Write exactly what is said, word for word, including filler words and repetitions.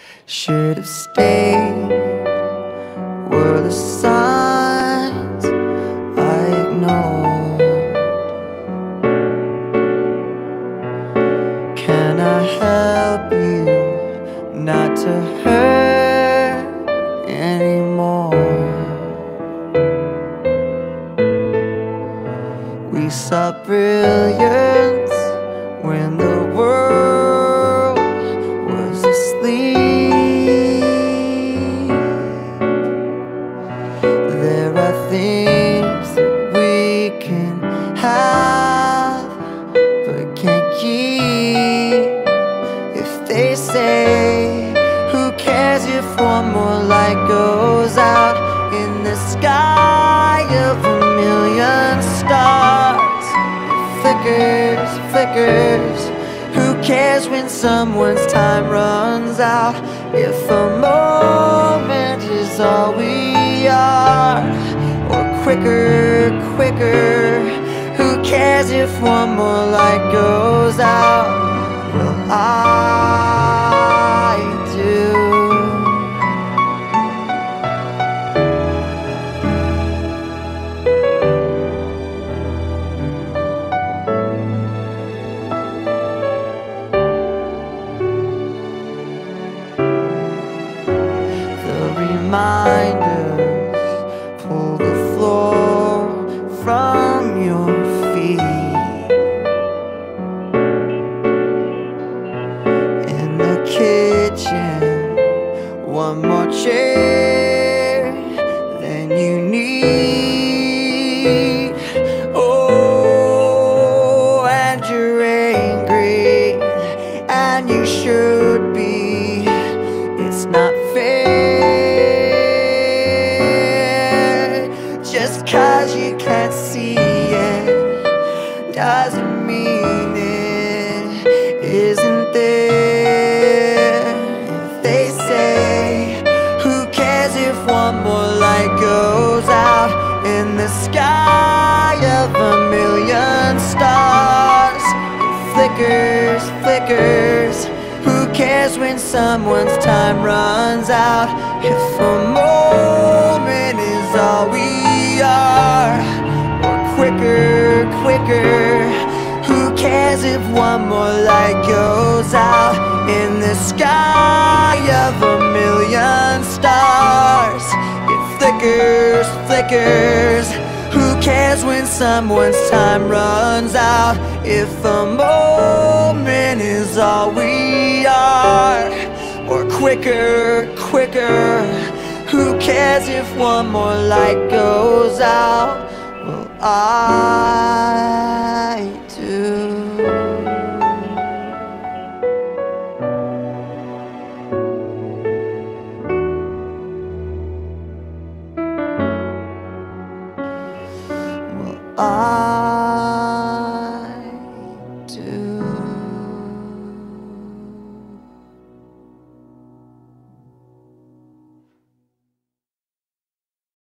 Should have stayed, were the signs I ignored. Can I help you not to hurt anymore? We saw brilliance when the world was asleep. There are things that we can have but can't keep. If they say, who cares if one more light goes out in the sky of a million stars? It flickers, flickers. Who cares when someone's time runs out? If a moment is all we are, or quicker, quicker. Who cares if one more light goes out? Well, I do. Reminders pull the floor from your feet. In the kitchen, one more chair than you need. Oh, and you're angry, and you should be. It's not fair. Just cause you can't see it doesn't mean it isn't there. If they say, who cares if one more light goes out in the sky of a million stars? It flickers, flickers. Who cares when someone's time runs out? If a moment is all we are, or quicker, quicker. Who cares if one more light goes out in the sky of a million stars? It flickers, flickers. Who cares when someone's time runs out? If a moment is all we are, or quicker, quicker. Who cares if one more light goes out? Well, I